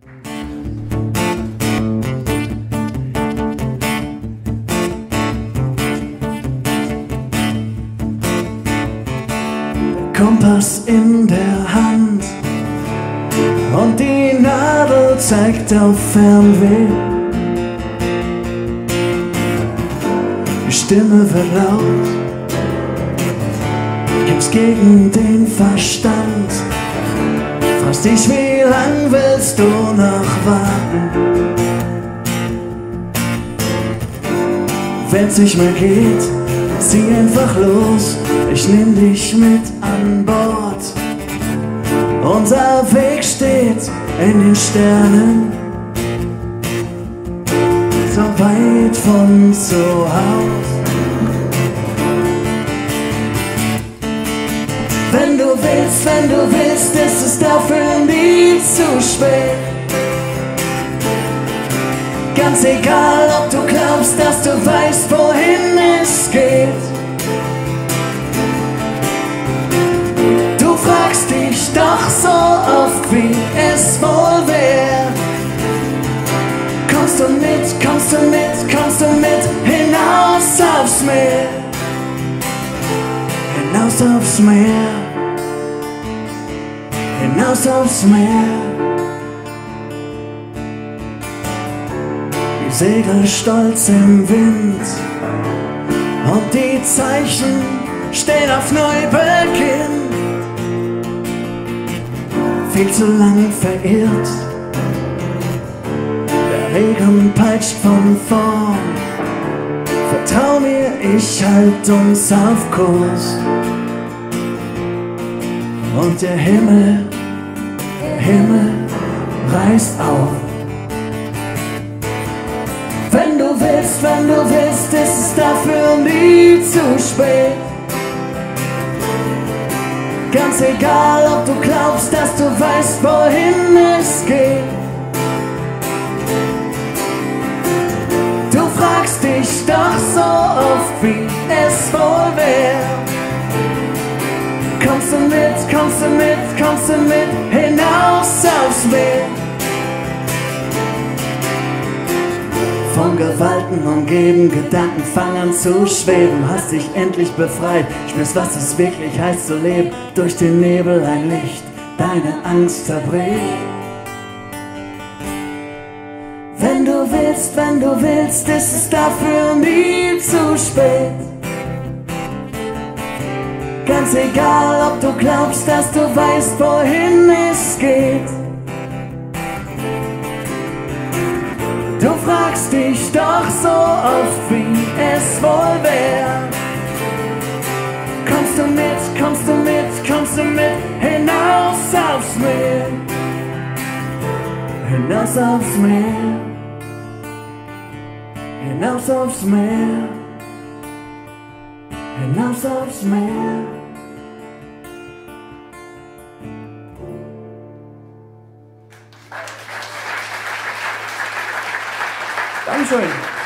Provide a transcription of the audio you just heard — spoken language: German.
Kompass in der Hand und die Nadel zeigt auf Fernweh. Die Stimme wird laut, kämpft gegen den Verstand. Fragst dich, wie lang willst du noch warten? Wenn's nicht mehr geht, zieh einfach los, ich nehm dich mit an Bord. Unser Weg steht in den Sternen, so weit von zu Haus. Wenn du willst, ist es dafür nie zu spät. Ganz egal, ob du glaubst, dass du weißt, wohin es geht. Du fragst dich doch so oft, wie es wohl wär. Kommst du mit, kommst du mit, kommst du mit hinaus aufs Meer? Hinaus aufs Meer, hinaus aufs Meer. Die Segel stolz im Wind und die Zeichen stehen auf Neubeginn. Viel zu lang verirrt, der Regen peitscht von vorn. Vertrau mir, ich halt uns auf Kurs. Und der Himmel reißt auf. Wenn du willst, ist es dafür nie zu spät. Ganz egal, ob du glaubst, dass du weißt, wohin es geht. Du fragst dich doch so oft, wie es wohl wär. Kommst du mit, kommst du mit, kommst du mit hinaus aufs Meer? Von Gewalten umgeben, Gedanken fangen an zu schweben. Hast dich endlich befreit, spürst, was es wirklich heißt zu leben. Durch den Nebel ein Licht, deine Angst zerbricht. Wenn du willst, ist es dafür nie zu spät. Ganz egal, ob du glaubst, dass du weißt, wohin es geht. Du fragst dich doch so oft, wie es wohl wär. Kommst du mit, kommst du mit, kommst du mit hinaus aufs Meer? Hinaus aufs Meer, hinaus aufs Meer, hinaus aufs Meer. Dankeschön.